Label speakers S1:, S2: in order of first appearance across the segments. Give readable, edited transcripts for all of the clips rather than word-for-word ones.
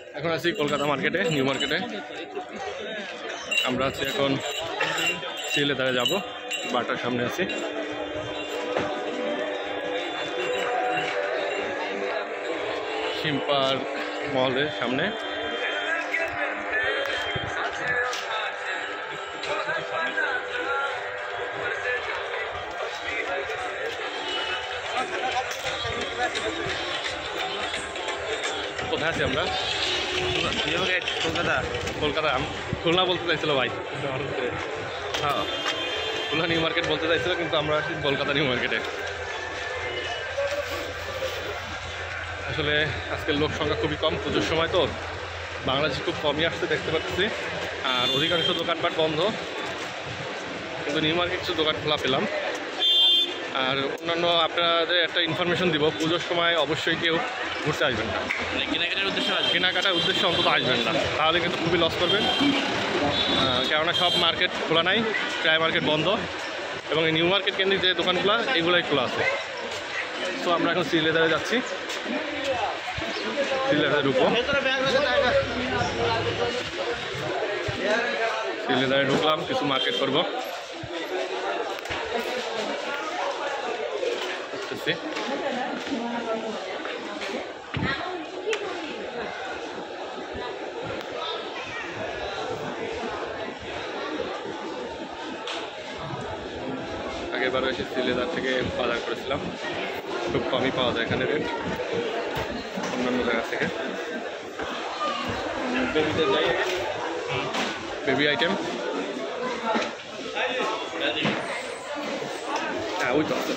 S1: এখন আছি কলকাতা মার্কেটে, নিউ মার্কেটে। আমরা আছি এখন সিলেদারে যাব, বাটার সামনে আছি। শিম্পার মলের সামনে। কোথায় আছি আমরা? কলকাতা। কলকাতা খুলনা বলতে চাইছিল ভাই, হ্যাঁ খুলনা নিউ মার্কেট বলতে চাইছিল, কিন্তু আমরা আছি কলকাতা নিউ মার্কেটে। আসলে আজকের লোক সংখ্যা খুবই কম, পুজোর সময় তো বাংলাদেশে খুব কমই আসতে দেখতে পাচ্ছি, আর অধিকাংশ দোকানপাট বন্ধ, কিন্তু নিউ মার্কেট কিছু দোকান খোলা পেলাম। আর অন্যান্য আপনাদের একটা ইনফরমেশন দিব, পুজোর সময় অবশ্যই কেউ ঘুরতে আসবেন না, কেনাকাটার উদ্দেশ্যে অন্তত আসবেন না, তাহলে কিন্তু খুবই লস করবেন। কেননা সব মার্কেট খোলা নাই, প্রায় মার্কেট বন্ধ, এবং এই নিউ মার্কেট কেন্দ্রিক যে দোকানগুলো এগুলোই খোলা আছে। তো আমরা এখন সিলেদারে যাচ্ছি, সিলেদারে ঢুকবো। সিলেদারে ঢুকলাম, কিছু মার্কেট করবো। আগেরবার এসে সিলেদার থেকে বাজার করেছিলাম, খুব কমই পাওয়া যায় এখানে রেট অন্যান্য জায়গা থেকে। বেবি আইটেম, হ্যাঁ ওই তো আছে।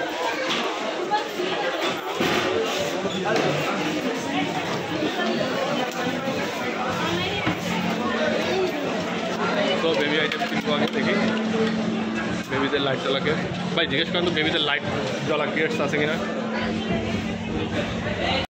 S1: তো বেবি আইটেম কিনবো আগে থেকে। বেবিদের লাইট জ্বলাকে ভাই জিজ্ঞেস করেন তো, বেবিদের লাইট জ্বলা গেটস আছে কিনা।